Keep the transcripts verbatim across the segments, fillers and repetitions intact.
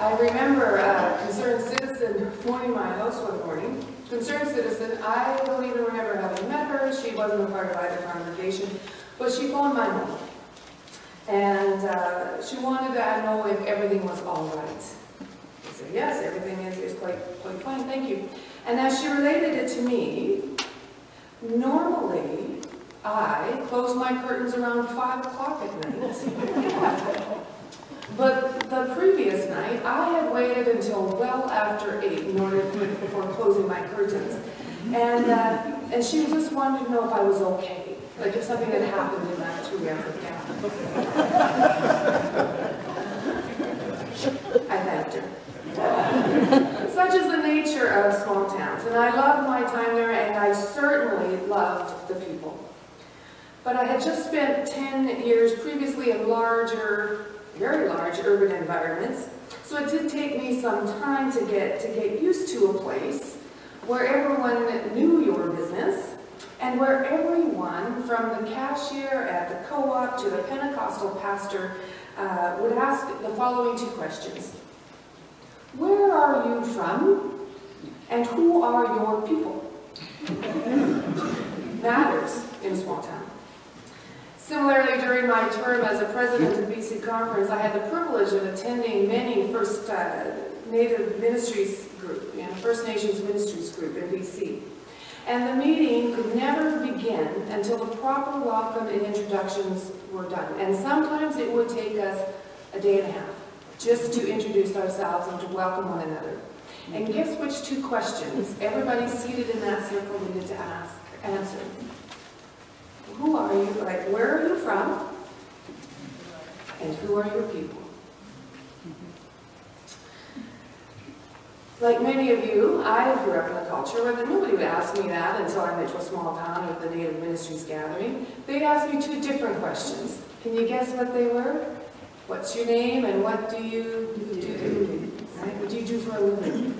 I remember a concerned citizen phoning my house one morning. Concerned citizen, I don't even remember having met her. She wasn't a part of either congregation, but she phoned my mom. And uh, she wanted to know if everything was all right. I said, yes, everything is, is quite, quite fine, thank you. And as she related it to me, normally I close my curtains around five o'clock at night. But the previous night, I had waited until well after eight in order to, before closing my curtains. And, uh, and she just wanted to know if I was okay, like if something had happened in that two-hour gap. I thanked her. Such is the nature of small towns, and I loved my time there, and I certainly loved the people. But I had just spent ten years previously in larger, very large urban environments, so it did take me some time to get to get used to a place where everyone knew your business, and where everyone, from the cashier at the co-op to the Pentecostal pastor, uh, would ask the following two questions. Where are you from, and who are your people? Matters in a small town. Similarly, during my term as a president of B C Conference, I had the privilege of attending many First uh, Native Ministries group, you know, First Nations Ministries group in B C. And the meeting could never begin until the proper welcome and introductions were done. And sometimes it would take us a day and a half just to introduce ourselves and to welcome one another. And guess which two questions everybody seated in that circle needed to ask, answer? Who are you? Like, where are you from? And who are your people? Like many of you, I grew up in a culture where nobody would ask me that until I went to a small town at the Native Ministries gathering. They'd ask me two different questions. Can you guess what they were? What's your name and what do you do? Right? What do you do for a living?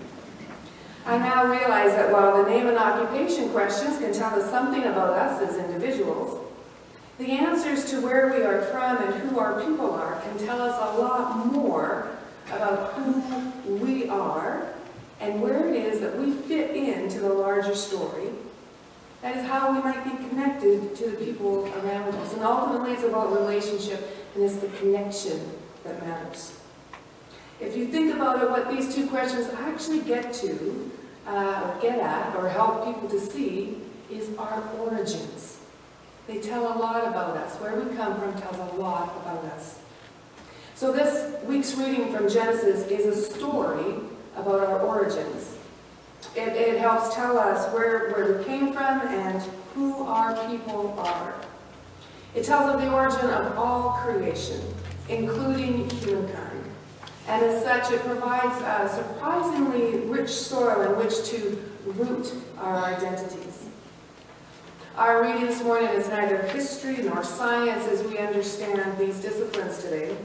I now realize that while the name and occupation questions can tell us something about us as individuals, the answers to where we are from and who our people are can tell us a lot more about who we are and where it is that we fit into the larger story. That is how we might be connected to the people around us. And ultimately it's about relationship, and it's the connection that matters. If you think about it, what these two questions actually get to, uh, or get at, or help people to see, is our origins. They tell a lot about us. Where we come from tells a lot about us. So this week's reading from Genesis is a story about our origins. It, it helps tell us where, where we came from and who our people are. It tells of the origin of all creation, including humankind. And as such, it provides a surprisingly rich soil in which to root our identities. Our reading this morning is neither history nor science as we understand these disciplines today.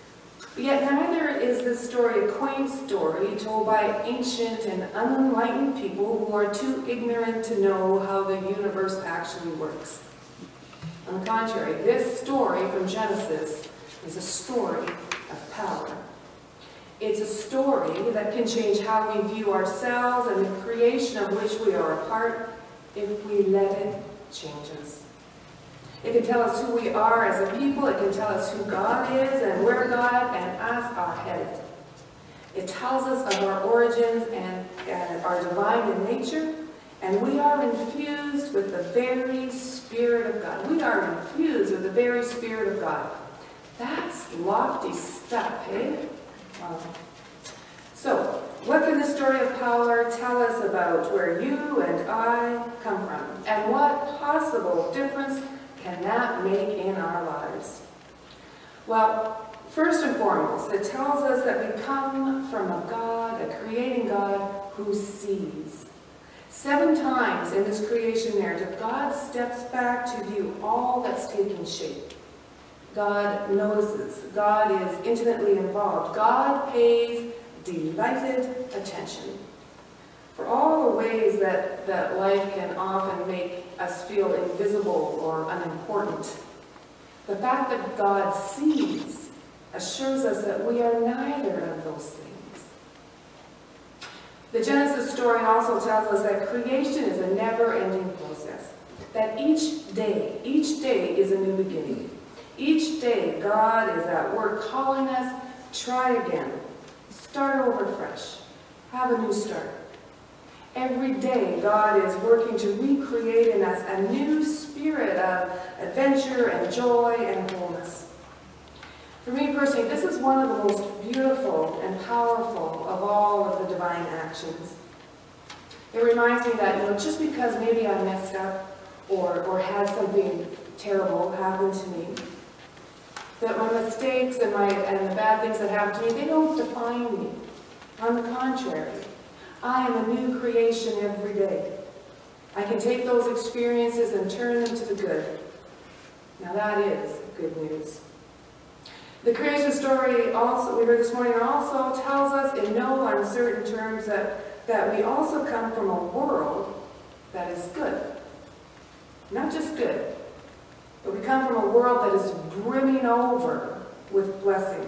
Yet neither is this story a quaint story told by ancient and unenlightened people who are too ignorant to know how the universe actually works. On the contrary, this story from Genesis is a story of power. It's a story that can change how we view ourselves and the creation of which we are a part if we let it change us. It can tell us who we are as a people. It can tell us who God is and where God and us are headed. It tells us of our origins and, and our divine in nature, and we are infused with the very Spirit of God. We are infused with the very Spirit of God. That's lofty stuff, eh? Wow. So, what can the story of power tell us about where you and I come from? And what possible difference can that make in our lives? Well, first and foremost, it tells us that we come from a God, a creating God who sees. Seven times in this creation narrative, God steps back to view all that's taking shape. God notices. God is intimately involved. God pays delighted attention. For all the ways that, that life can often make us feel invisible or unimportant, the fact that God sees assures us that we are neither of those things. The Genesis story also tells us that creation is a never-ending process. That each day, each day is a new beginning. Each day, God is at work calling us, try again, start over fresh, have a new start. Every day, God is working to recreate in us a new spirit of adventure and joy and wholeness. For me personally, this is one of the most beautiful and powerful of all of the divine actions. It reminds me that, you know, just because maybe I messed up or, or had something terrible happen to me, that my mistakes and, my, and the bad things that happen to me, they don't define me. On the contrary, I am a new creation every day. I can take those experiences and turn them to the good. Now that is good news. The creation story also, we heard this morning, also tells us in no uncertain terms that, that we also come from a world that is good. Not just good, but we come from a world that is brimming over with blessing.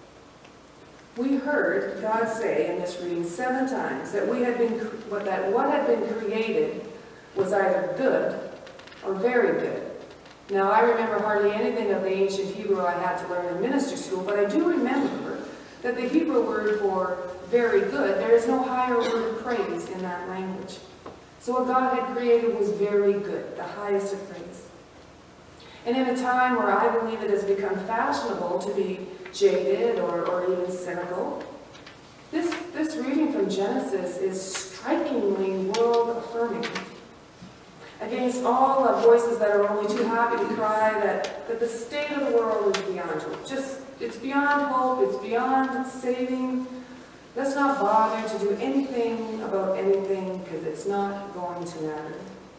We heard God say in this reading seven times that we had been that what had been created was either good or very good. Now, I remember hardly anything of the ancient Hebrew I had to learn in ministry school, but I do remember that the Hebrew word for very good, there is no higher word of praise in that language. So what God had created was very good, the highest of praise. And in a time where I believe it has become fashionable to be jaded or, or even cynical, this, this reading from Genesis is strikingly world-affirming. Against all the voices that are only too happy to cry that, that the state of the world is beyond hope. Just, it's beyond hope, it's beyond saving. Let's not bother to do anything about anything because it's not going to matter.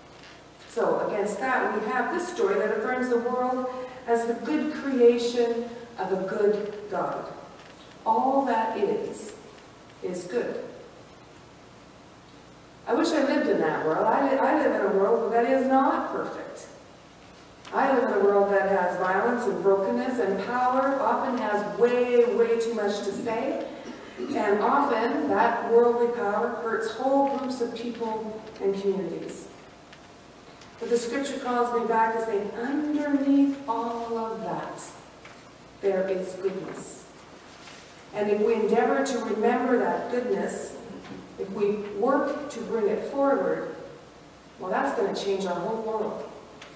So against that, we have this story that affirms the world as the good creation of a good God. All that is, is good. I wish I lived in that world. I, li I live in a world that is not perfect. I live in a world that has violence and brokenness, and power often has way, way too much to say. And often, that worldly power hurts whole groups of people and communities. But the scripture calls me back to say, underneath all of that, there is goodness. And if we endeavor to remember that goodness, if we work to bring it forward, well, that's going to change our whole world.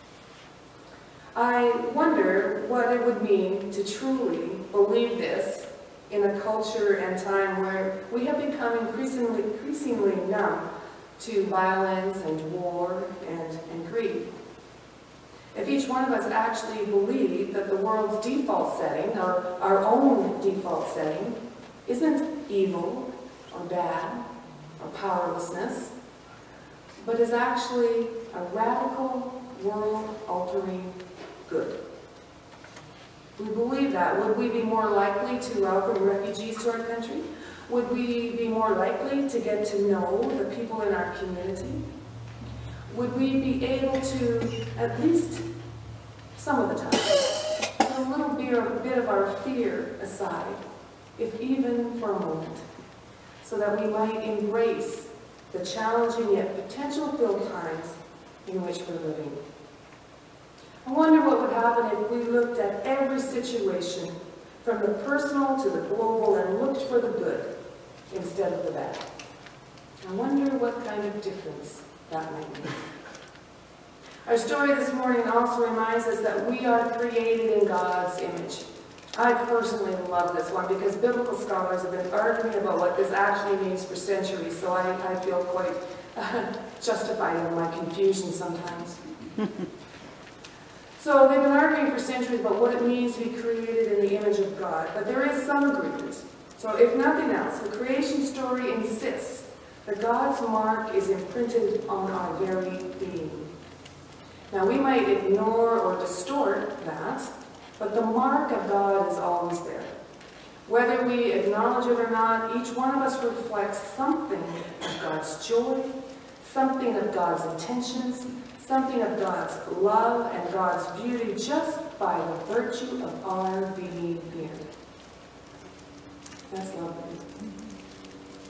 I wonder what it would mean to truly believe this in a culture and time where we have become increasingly, increasingly numb to violence and war and, and greed. If each one of us actually believed that the world's default setting, or our own default setting, isn't evil or bad, or powerlessness, but is actually a radical, world-altering good. If we believe that, would we be more likely to welcome refugees to our country? Would we be more likely to get to know the people in our community? Would we be able to, at least some of the time, put a little bit of our fear aside, if even for a moment, so that we might embrace the challenging yet potential-filled times in which we're living? I wonder what would happen if we looked at every situation, from the personal to the global, and looked for the good instead of the bad. I wonder what kind of difference that might make. Our story this morning also reminds us that we are created in God's image. I personally love this one because biblical scholars have been arguing about what this actually means for centuries, so I, I feel quite uh, justified in my confusion sometimes. So they've been arguing for centuries about what it means to be created in the image of God, but there is some agreement. So if nothing else, the creation story insists that God's mark is imprinted on our very being. Now we might ignore or distort that, but the mark of God is always there. Whether we acknowledge it or not, each one of us reflects something of God's joy, something of God's intentions, something of God's love and God's beauty just by the virtue of our being here. That's lovely.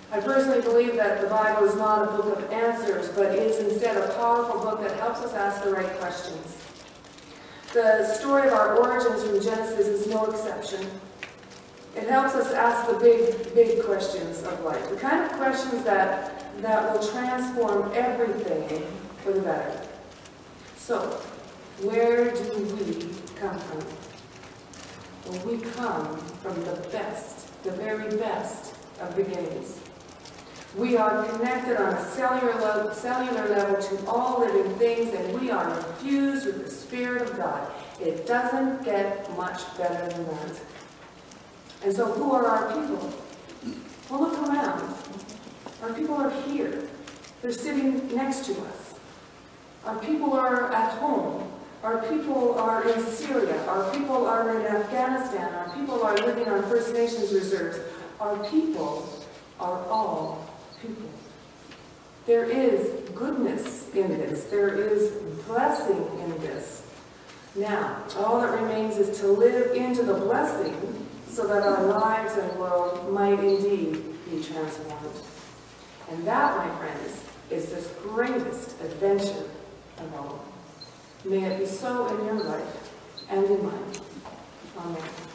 I personally believe that the Bible is not a book of answers, but is instead a powerful book that helps us ask the right questions. The story of our origins from Genesis is no exception. It helps us ask the big, big questions of life, the kind of questions that, that will transform everything for the better. So, where do we come from? Well, we come from the best, the very best of beginnings. We are connected on a cellular level, cellular level to all living things, and we are infused with the Spirit of God. It doesn't get much better than that. And so who are our people? Well, look around. Our people are here. They're sitting next to us. Our people are at home. Our people are in Syria. Our people are in Afghanistan. Our people are living on First Nations reserves. Our people are all people. There is goodness in this. There is blessing in this. Now, all that remains is to live into the blessing so that our lives and world might indeed be transformed. And that, my friends, is the greatest adventure of all. May it be so in your life and in mine. Amen.